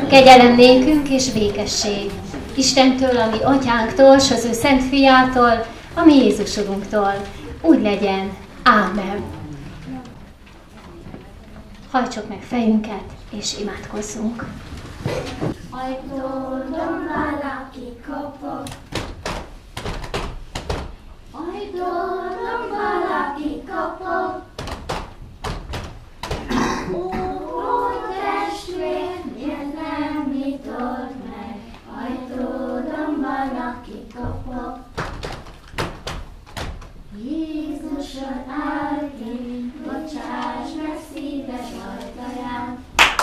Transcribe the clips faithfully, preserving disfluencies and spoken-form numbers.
Kegyelem nékünk és békesség Istentől, ami atyánktól, s az ő szent fiától, ami Jézus Urunktól. Úgy legyen. Ámen. Hajtsuk meg fejünket, és imádkozzunk. Ajtódon valaki kopog, ajtódon valaki kopog, ó, testvér, miért nem nyitod meg, ajtódon valaki kopog. Jézuson áll ki, bocsáss meg szíves ajtaján.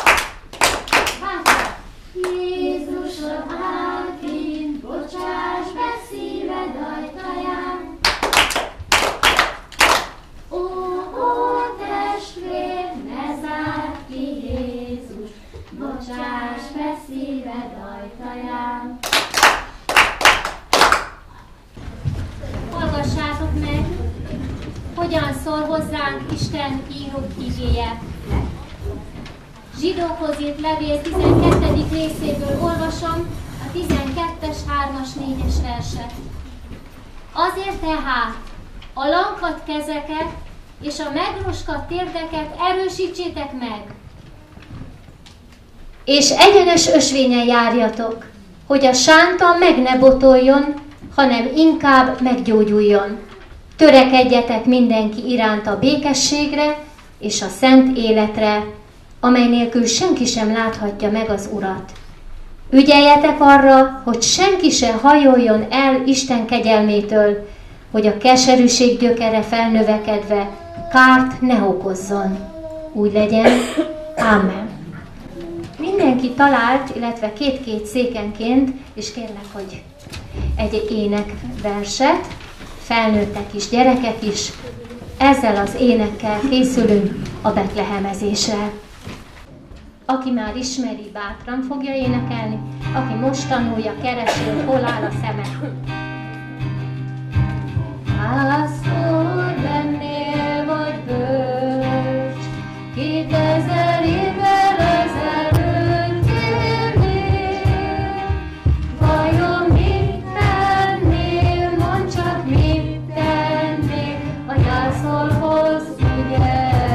Jézuson áll ki, bocsáss meg szíved ajtaján. Ó, ó, testvér, ne zárd ki Jézus, bocsáss meg szíved ajtaján. Hallgassátok meg, hogyan szól hozzánk Isten írott igéje. Zsidókhoz írt levél tizenkettedik részéből olvasom a tizenkettes, hármas, négyes verset. Azért tehát a lankadt kezeket és a megroskadt térdeket erősítsétek meg, és egyenes ösvényen járjatok, hogy a sánta meg ne botoljon, hanem inkább meggyógyuljon. Törekedjetek mindenki iránt a békességre és a szent életre, amely nélkül senki sem láthatja meg az Urat. Ügyeljetek arra, hogy senki se hajoljon el Isten kegyelmétől, hogy a keserűség gyökere felnövekedve kárt ne okozzon. Úgy legyen. Ámen. Mindenki talált, illetve két-két székenként, és kérlek, hogy egy énekverset, felnőttek is, gyerekek is, ezzel az énekkel készülünk a betlehemezésre. Aki már ismeri, bátran fogja énekelni, aki most tanulja, keresi, hogy hol áll a szeme. Pásztor lennél vagy bölcs, kétezer évvel ezelőtt élnél. Vajon mit tennél, mondd csak mit tennél, a jászolhoz ugye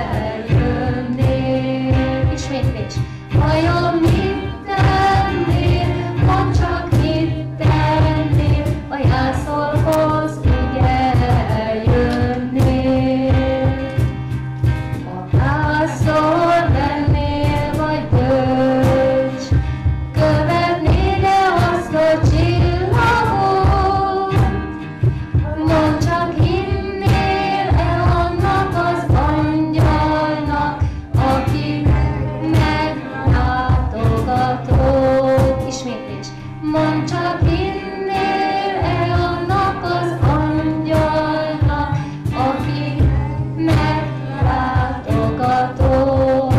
eljönnél. Ismétlés. Vajon mit tennél, mondd csak mit tennél, a jászolhoz ugye eljönnél. A pásztor lennél vagy bölcs, követnéd-e azt a csillagot? Mondd csak, hinnél-e annak az angyalnak, aki meglátogatott? Ismétlés. Mondd csak, hinnél-e annak az angyalnak, aki meglátogatott?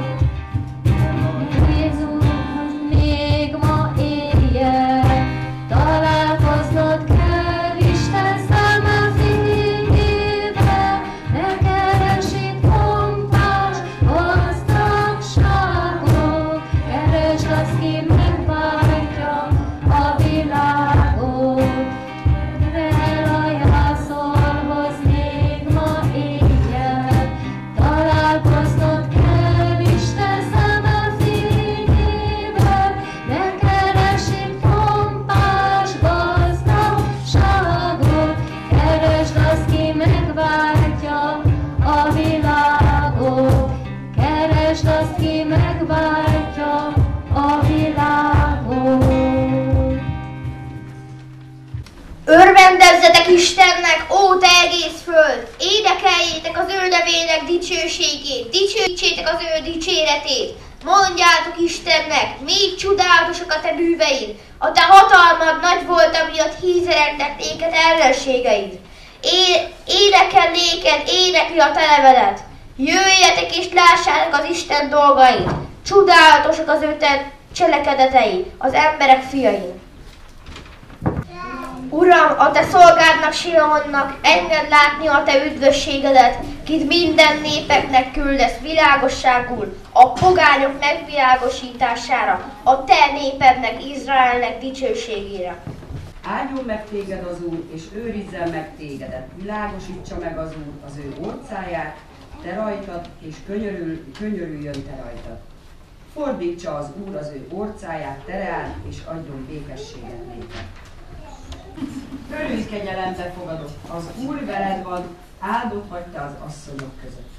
Jézus, még ma éjjel találkoznod kell Isten szeme fényével, ne keresd pompás gazdagságot, keresd azt, ki megváltja a világot. Mivel a jászolhoz még ma éjjel találkoznod kell Isten szeme fényével, ne keresd pompás gazdagságot, keresd azt, ki megváltja a világot, keresd azt, ki megváltja a világot. Örvendezzetek Istennek, ó te egész föld! Énekeljétek az ő nevének dicsőségét, dicsőítsétek az ő dicséretét! Mondjátok Istennek, még csodálatosak a te bűveid! A te hatalmad nagy volt, amiatt hízeleknek néked ellenségeid! É- énekel néked, énekli a te nevedet! Jöjjetek és lássátok az Isten dolgait! Csodálatosak az ő te cselekedetei, az emberek fiai! Uram, a te szolgádnak, Simeonnak engedd látni a te üdvösségedet, kit minden népeknek küldesz világosságul, a pogányok megvilágosítására, a te népednek, Izraelnek dicsőségére. Áldjon meg téged az Úr, és őrizzen meg tégedet, világosítsa meg az Úr az ő orcáját, te rajtad, és könyörül, könyörüljön te rajtad. Fordítsa az Úr az ő orcáját te reád, és adjon békességet néked. Örülj kegyelembe fogadott, az Úr veled van, áldott vagy te az asszonyok között.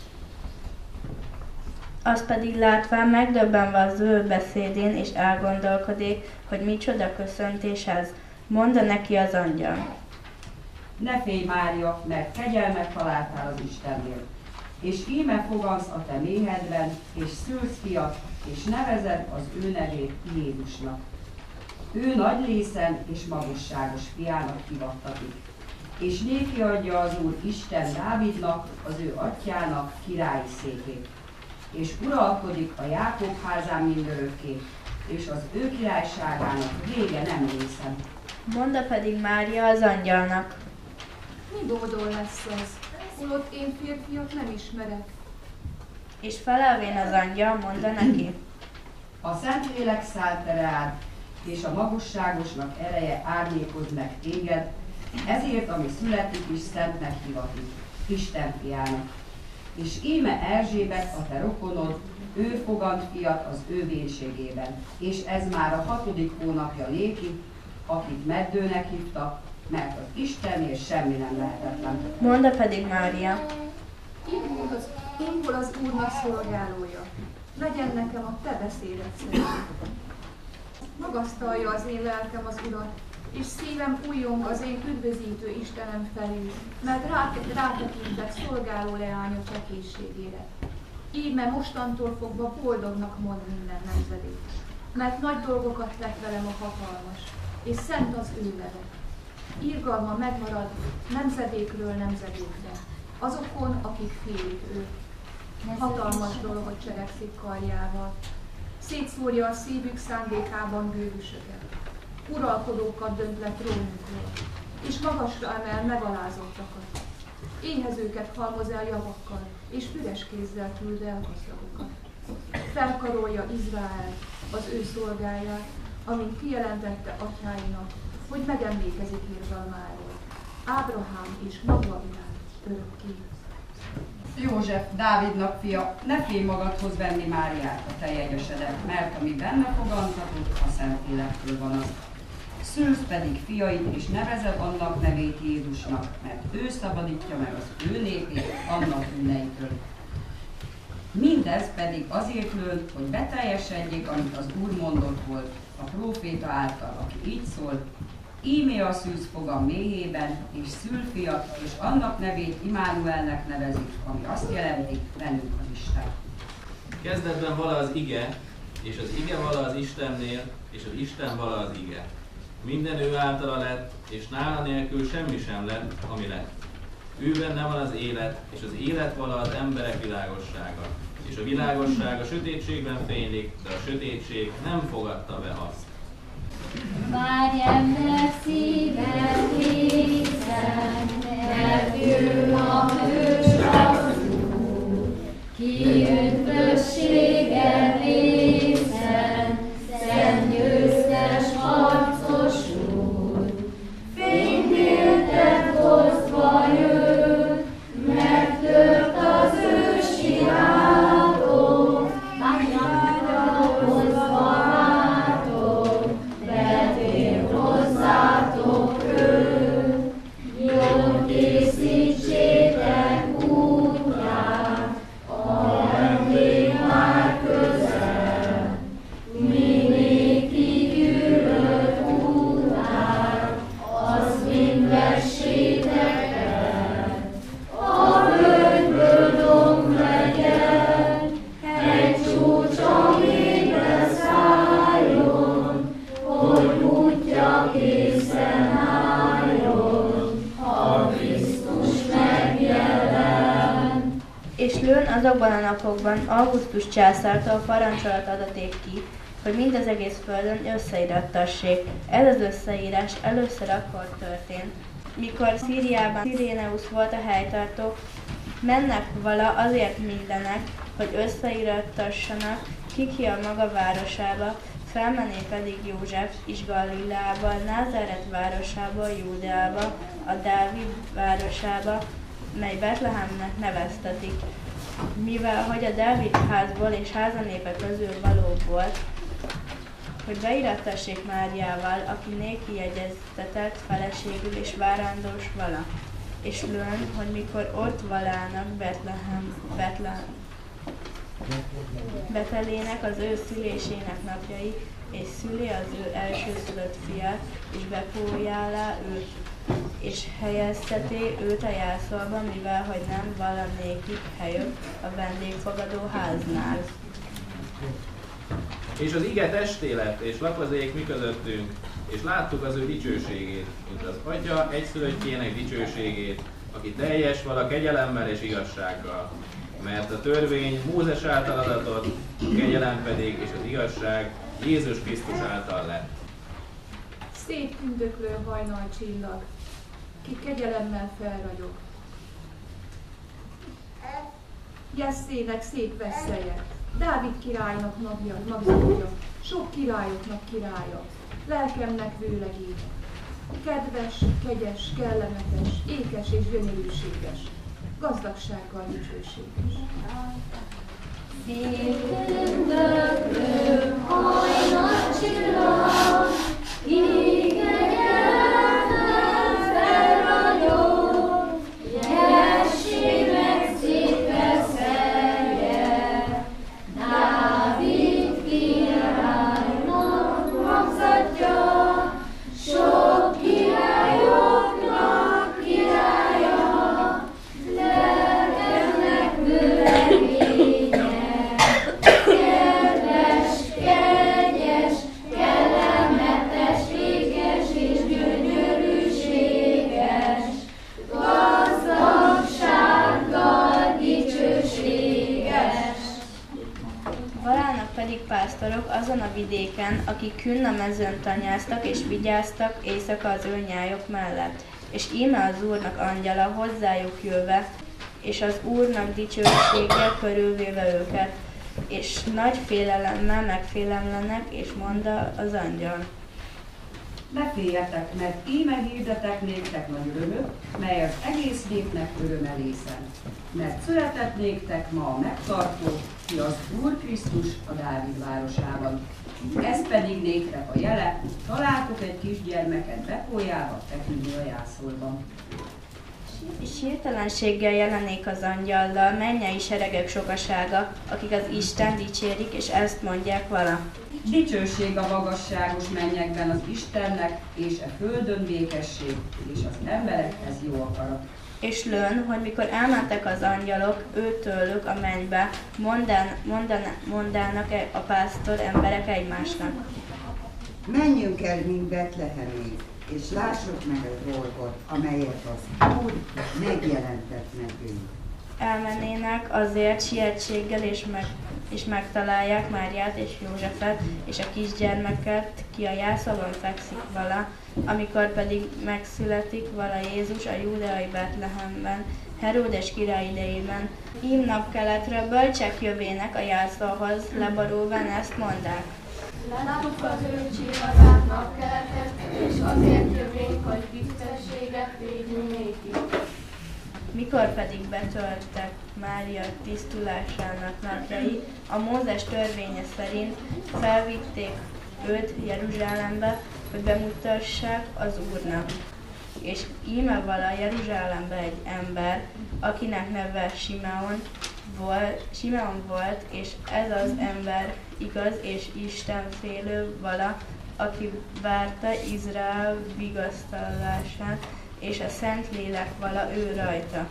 Az pedig látván megdöbbenve az ő beszédén, és elgondolkodik, hogy micsoda köszöntés ez, mondta neki az angyal. Ne félj, Mária, mert kegyelmet találtál az Istennél, és íme fogansz a te méhedben, és szülsz fiat, és nevezed az ő nevét Jézusnak. Ő nagy lészen és magasságos fiának hivattatik, és néki adja az Úr Isten Dávidnak, az ő atyjának királyi székét, és uralkodik a Jákob házán mindörökké, és az ő királyságának vége nem lészen. Mondta pedig Mária az angyalnak. Mi dódol lesz ez? Holott én férfiat nem ismerek. És felelvén az angyal mondta neki. A Szentlélek száll te reád, és a magasságosnak ereje árnyékoz meg téged, ezért, ami születik is szentnek hivatik, Isten fiának. És íme Erzsébet, a te rokonod, ő fogant fiat az ő vénségében, és ez már a hatodik hónapja néki, akit meddőnek hívtak, mert az Istennél semmi nem lehetetlen. Mondta pedig Mária. Én hol az, én hol az Úrnak szolgálója. Legyen nekem a te beszédet szerint. Magasztalja az én lelkem az Urat, és szívem újjong az én üdvözítő Istenem felé, mert rátekintek szolgáló leánya csekészségére. Íme mostantól fogva boldognak mond minden nemzedék, mert nagy dolgokat tett velem a hatalmas, és szent az ő neve. Irgalma megmarad nemzedékről nemzedékre, azokon, akik félik őt. Hatalmas dolgot cselekszik karjával. Szétszórja a szívük szándékában bűvösöket. Uralkodókat dönt le trónukról, és magasra emel megalázottakat. Éhezőket halmoz el javakkal, és üres kézzel küld el gazdagokat. Felkarolja Izrael, az ő szolgáját, amint kijelentette atyáinak, hogy megemlékezik irgalmáról. Ábrahám és maga világ örökké. József, Dávidnak fia, ne félj magadhoz venni Máriát, a te jegyesedet, mert ami benne fogantatott, a Szentlélektől van az. Szülsz pedig fiait, és nevezed annak nevét Jézusnak, mert ő szabadítja meg az ő népét annak bűneitől. Mindez pedig azért lőtt, hogy beteljesedjék, amit az Úr mondott volt a próféta által, aki így szól: íme a szűz fogam méhében, és szül fiat, és annak nevét Immanuelnek nevezik, ami azt jelenti, velünk az Isten. Kezdetben vala az ige, és az ige vala az Istennél, és az Isten vala az ige. Minden ő általa lett, és nála nélkül semmi sem lett, ami lett. Ő benne van az élet, és az élet vala az emberek világossága. És a világosság a sötétségben fénylik, de a sötétség nem fogadta be azt. Várj ember szíved készen, mert ő a hős az Úr, ki üdvösséggel részen, szent győztes harcos Úr. Fényféltet hozva jött, megtört az ősi áldó, bányára hozva váltott, betér hozzátok őt. Jól készítsétek útját, a vendég azokban a napokban Augustus császártól parancsolat adaték ki, hogy mind az egész földön összeirattassék. Ez az összeírás először akkor történt, mikor Szíriában Sziréneusz volt a helytartó, mennek vala azért mindenek, hogy összeirattassanak, ki ki a maga városába, felmenné pedig József is Galileába, Názáret városába, Júdeába, a Dávid városába, mely Betlehemnek neveztetik. Mivel hogy a Dávid házból és házanépe közül való volt, hogy beirattassék Máriával, aki néki jegyeztetett feleségül és várandós vala. És lőn, hogy mikor ott valának Betlehem, Betlehem, Betelének az ő szülésének napjai, és szüli az ő elsőszülött fiát, és bepójálá őt, és helyezteti őt a jászolba, mivel hogy nem valanékik helyük a vendégfogadó háznál. És az ige testé lett, és lakozék mi közöttünk, és láttuk az ő dicsőségét, mint az Atya egyszülöttjének dicsőségét, aki teljes vala kegyelemmel és igazsággal. Mert a törvény Mózes által adatott, a kegyelem pedig és az igazság Jézus Krisztus által lett. Szép tündöklő hajnalcsillag, ki kegyelemmel felragyog. Jesszének szép vesszeje, Dávid királynak magja, magja, sok királyoknak királya, lelkemnek vőlegének. Kedves, kegyes, kellemetes, ékes és gyönyörűséges, gazdagsággal dicsőséges. Szép tündöklő hajnalcsillag, ki kegyelemmel felragyog, Jessének szép vesszeje, Dávid királynak magzatja, sok királyoknak királya, lelkemnek vőlegénye, kedves, kegyes, kellemetes, ékes és gyönyörűséges, gazdagsággal dicsőséges. Valának pedig pásztorok azon a vidéken, akik künn a mezőn tanyáztak és vigyáztak éjszaka az ő nyájok mellett. És íme az Úrnak angyala hozzájuk jöve, és az Úrnak dicsőséggel körülvéve őket, és nagy félelemmel megfélemlenek, és mondta az angyal. Ne féljetek, mert íme hirdetek néktek nagy örömöt, mely az egész népnek örömelészen. Mert született néktek ma a megtartó, ki az Úr Krisztus a Dávid városában. Ez pedig néktek a jele, találtok egy kisgyermeket bepójálva feküdni a jászolban. És hirtelenséggel jelenik az angyallal mennyei seregek sokasága, akik az Isten dicsérik, és ezt mondják vala. Dicsőség a magasságos mennyekben az Istennek, és a földön békesség, és az emberekhez jó akarat. És lőn, hogy mikor elmentek az angyalok őtőlük a mennybe, mondán, mondán, mondának a pásztor emberek egymásnak. Menjünk el mind Betlehemig, és lássuk meg a dolgot, amelyet az Úr megjelentett nekünk. Elmennének azért sietséggel, és, meg, és megtalálják Máriát és Józsefet, és a kisgyermeket, ki a jászolban fekszik vala, amikor pedig megszületik vala Jézus a júdeai Betlehemben, Heródes király idejében. Ím napkeletről bölcsek jövének a jászolhoz, leborulván ezt mondák. Láttuk az ő csillagát napkeletet, és azért jövünk, hogy tisztességet védjünk néki. Mikor pedig betöltek Mária tisztulásának napjai, a Mózes törvénye szerint felvitték őt Jeruzsálembe, hogy bemutassák az Úrnak. És íme vala Jeruzsálembe egy ember, akinek neve Simeon volt, Simeon volt, és ez az ember igaz és istenfélő vala, aki várta Izrael vigasztalását, és a Szentlélek vala ő rajta.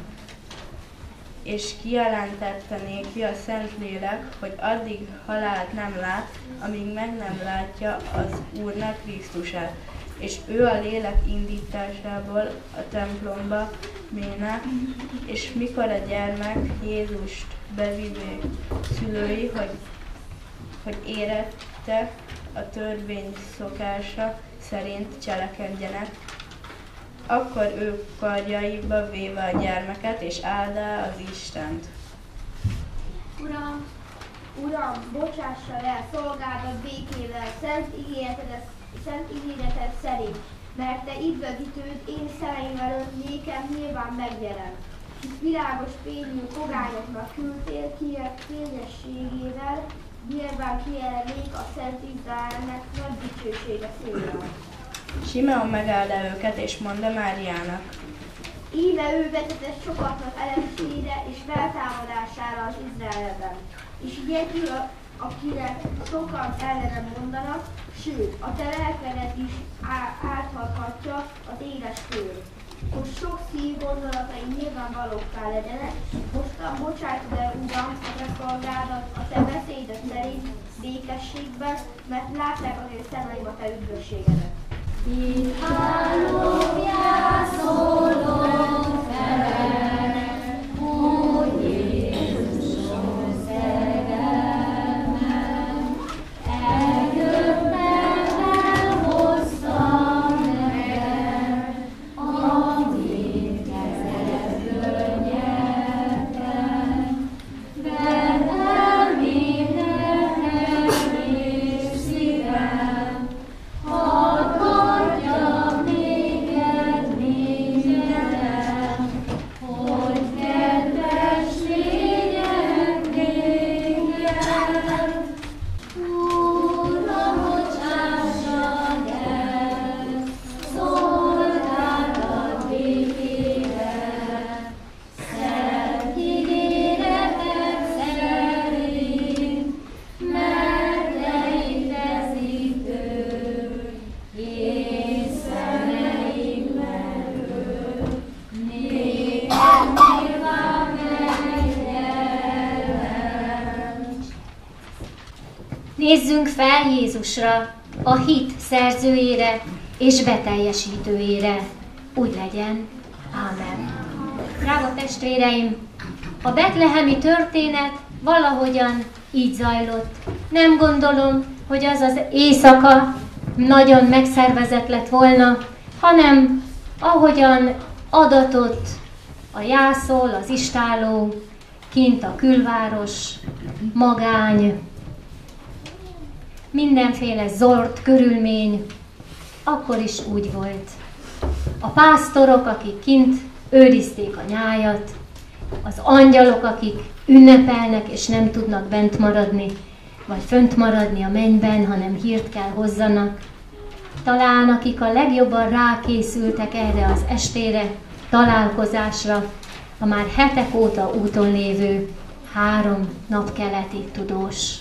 És kijelentette néki a Szentlélek, hogy addig halált nem lát, amíg meg nem látja az Úrnak Krisztusát. És ő a lélek indításából a templomba méne, és mikor a gyermek Jézust bevivő szülői, hogy, hogy érettek a törvény szokása szerint cselekedjenek. Akkor ő karjaiba véve a gyermeket, és áldá az Istent. Uram, Uram, bocsássa le szolgádat békével, szent ígéreted, szent ígéreted szerint, mert te üdvözítőd én szemeim előtt nékem nyilván megjelent. Hisz világos fényű pogányoknak küldtél ki fényességével, nyilván kielenik a Szent Izraelnek nagy dicsősége széjjel. Simeon megáldá őket, és mondta Máriának: Íme ő vezetett sokaknak ellenségére és feltámadására az Izraelben, és így együl, akinek sokan ellenem mondanak, sőt, a te lelkedet is áthathatja az éles kő. Hogy sok szív gondolatai nyilvánvalókká legyenek, mostan bocsátod el, Uram, a te szolgádat a te beszédet szerint békességben, mert látták az én szemeim a te üdvösségedet. Itt hálom, jászolom fel, hogy Jézusom szerelmem, eljöttem, elhoztam nekem, amit kezedből nyertem. Vedd el mindenem és szívem, hadd adjam néked mindenem, hogy kedves legyek nékem. Úrra bocsássad el szolgádat békére, szent ígéreted szerint, mert leidezítő, én szemeim előtt, nékem nyilván megjelent. Nézzünk fel Jézusra, a hit szerzőjére és beteljesítőjére. Úgy legyen. Ámen. Drága testvéreim, a betlehemi történet valahogyan így zajlott. Nem gondolom, hogy az az éjszaka nagyon megszervezett lett volna, hanem ahogyan adatott a jászol, az istálló, kint a külváros, magány, mindenféle zord körülmény, akkor is úgy volt. A pásztorok, akik kint őrizték a nyájat, az angyalok, akik ünnepelnek és nem tudnak bent maradni, vagy fönt maradni a mennyben, hanem hírt kell hozzanak. Talán akik a legjobban rákészültek erre az estére, találkozásra, a már hetek óta úton lévő három napkeleti tudós.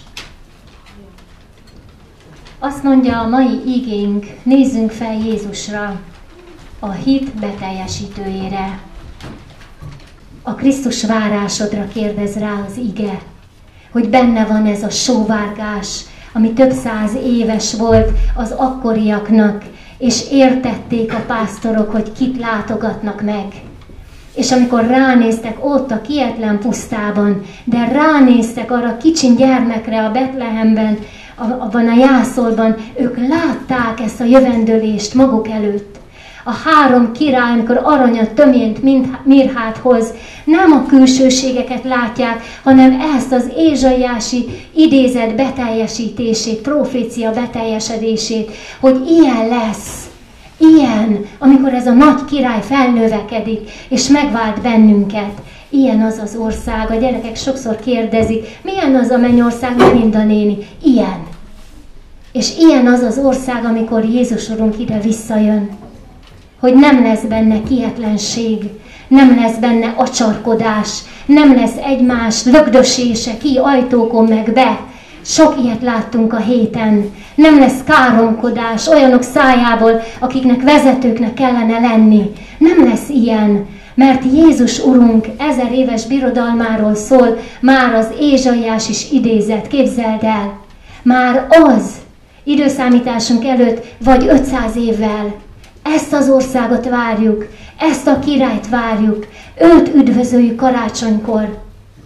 Azt mondja a mai igénk, nézzünk fel Jézusra, a hit beteljesítőjére. A Krisztus várásodra kérdez rá az ige, hogy benne van ez a sóvárgás, ami több száz éves volt az akkoriaknak, és értették a pásztorok, hogy kit látogatnak meg. És amikor ránéztek ott a kietlen pusztában, de ránéztek arra kicsin gyermekre a Betlehemben, abban a jászolban, ők látták ezt a jövendőlést maguk előtt. A három király, amikor aranyat töményt mirhát hoz, nem a külsőségeket látják, hanem ezt az ézsaiási idézet beteljesítését, profécia beteljesedését, hogy ilyen lesz, ilyen, amikor ez a nagy király felnövekedik, és megvált bennünket. Ilyen az az ország. A gyerekek sokszor kérdezik, milyen az a mennyország, Melinda néni? Ilyen. És ilyen az az ország, amikor Jézus Urunk ide visszajön. Hogy nem lesz benne kietlenség, nem lesz benne acsarkodás, nem lesz egymás lögdösése ki ajtókon meg be. Sok ilyet láttunk a héten. Nem lesz káromkodás olyanok szájából, akiknek vezetőknek kellene lenni. Nem lesz ilyen, mert Jézus Urunk ezer éves birodalmáról szól, már az Ézsaiás is idézett, képzeld el. Már az időszámításunk előtt vagy ötszáz évvel. Ezt az országot várjuk, ezt a királyt várjuk, őt üdvözöljük karácsonykor.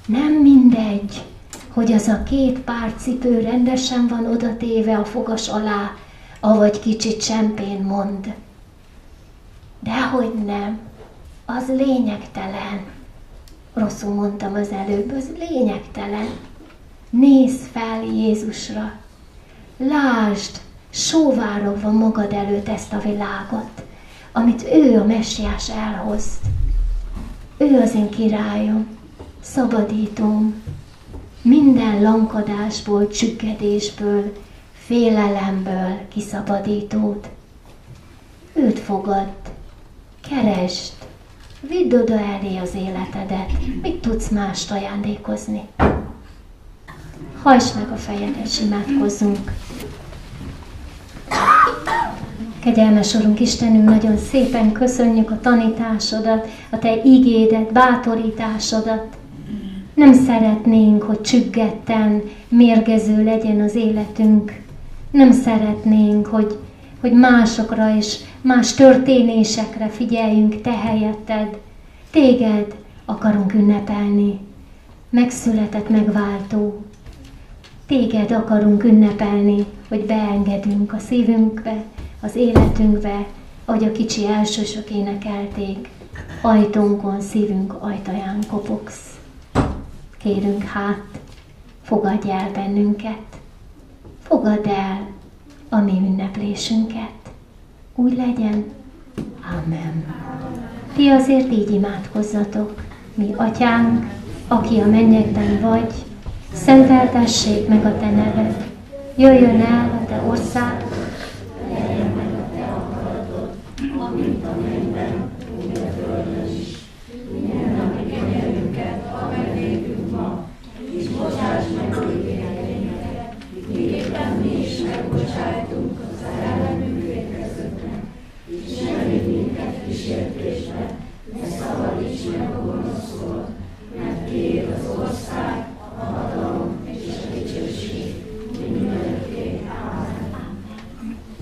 Nem mindegy, hogy az a két pár cipő rendesen van odatéve a fogas alá, avagy kicsit csempén mond. Dehogy nem, az lényegtelen. Rosszul mondtam az előbb, az lényegtelen. Nézz fel Jézusra. Lásd, sóvárogva magad előtt ezt a világot, amit ő a Messiás elhozt. Ő az én királyom, szabadítóm, minden lankadásból, csüggedésből, félelemből kiszabadítót. Őt fogadd, keresd, vidd oda elé az életedet, mit tudsz mást ajándékozni? Hajtsd meg a fejed, és imádkozzunk. Kegyelmes Urunk Istenünk, nagyon szépen köszönjük a tanításodat, a Te igédet, bátorításodat. Nem szeretnénk, hogy csüggetten, mérgező legyen az életünk. Nem szeretnénk, hogy, hogy másokra és más történésekre figyeljünk Te helyetted. Téged akarunk ünnepelni. Megszületett megváltó. Téged akarunk ünnepelni, hogy beengedünk a szívünkbe, az életünkbe, ahogy a kicsi elsősök énekelték. Ajtónkon, szívünk ajtaján kopogsz. Kérünk hát, fogadj el bennünket, fogadd el a mi ünneplésünket. Úgy legyen. Amen. Ti azért így imádkozzatok. Mi Atyánk, aki a mennyekben vagy, szenteltessék meg a Te neved. Jöjjön el a Te ország, legyen meg a Te akaratod, amint a mennyben,